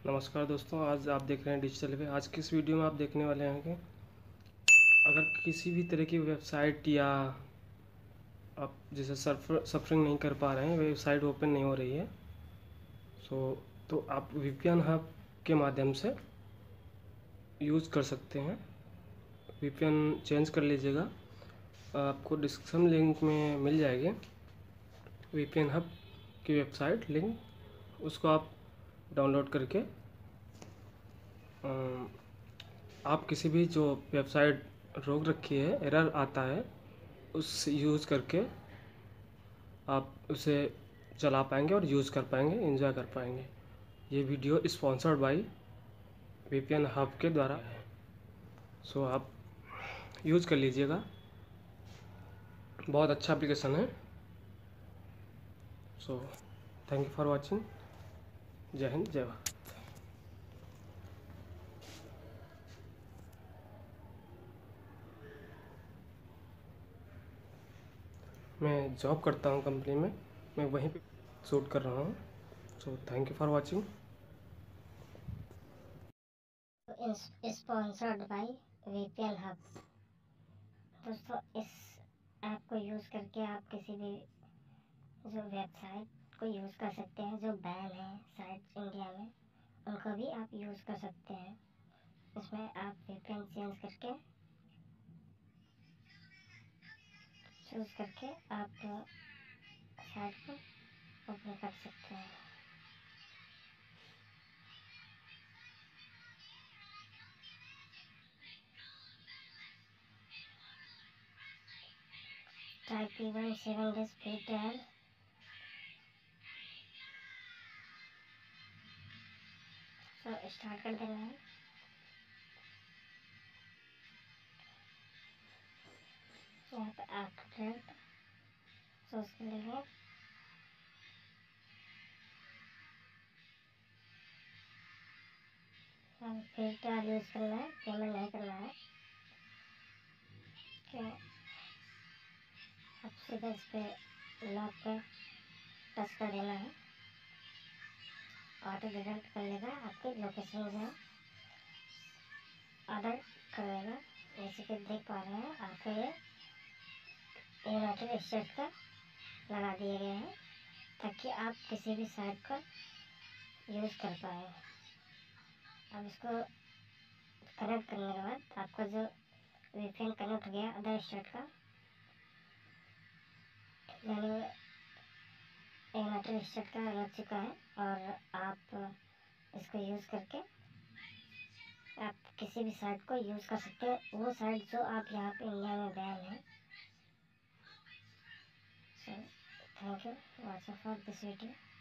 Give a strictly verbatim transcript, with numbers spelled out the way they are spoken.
नमस्कार दोस्तों, आज आप देख रहे हैं डिजिटल वे। आज की इस वीडियो में आप देखने वाले हैं कि अगर किसी भी तरह की वेबसाइट या आप जैसे सर्फर सफरिंग नहीं कर पा रहे हैं, वेबसाइट ओपन नहीं हो रही है, सो तो आप वीपीएन हब के माध्यम से यूज़ कर सकते हैं। वीपीएन चेंज कर लीजिएगा, आपको डिस्क्रिप्शन लिंक में मिल जाएगी वीपीएन हब की वेबसाइट लिंक, उसको आप डाउनलोड करके आप किसी भी जो वेबसाइट रोक रखी है, एरर आता है, उस यूज़ करके आप उसे चला पाएंगे और यूज़ कर पाएंगे, एंजॉय कर पाएंगे। ये video sponsored by VPN hub के द्वारा है, सो आप यूज़ कर लीजिएगा। बहुत अच्छा एप्लीकेशन है। So thank you for watching. जय हिंद, जय भारत। मैं जॉब करता हूँ कंपनी में, मैं वहीं पे शूट कर रहा हूँ। So thank you for watching. Sponsored by VPN hub. दोस्तों, इस ऐप को यूज़ करके आप किसी भी जो वेबसाइट को यूज़ कर सकते हैं जो बैन है साइट इंडिया में, उनको भी आप यूज़ कर सकते हैं। इसमें आप वीपीएन चेंज करके चूज़ करके आप साइट को ओपन कर सकते हैं। Type even seven days free trial. तो स्टार्ट कर देना है। यहाँ पे आफ्टर तो उसके लिए फ्री ट्रायल यूज़ करना है, पेमेंट नहीं करना है। तो आप सीधे इस पर लॉक पे टच कर देना है, ऑटो डिटेक्ट कर लेगा आपकी लोकेशन जो है, ऑर्डर कर लेगा। जैसे कि देख पा रहे हैं आपके ये यूनाइटेड स्टेट का लगा दिए गए हैं ताकि आप किसी भी साइट का यूज़ कर पाए। अब इसको कनेक्ट करने के बाद आपका जो वीपीएन कनेक्ट हो गया अदर स्टेट का, यानी यूनाइटेड स्टेट का लग चुका है, और आप इसको यूज़ करके आप किसी भी साइट को यूज़ कर सकते हैं, वो साइट जो आप यहाँ पे इंडिया में बैन है। So thank you watching for this video.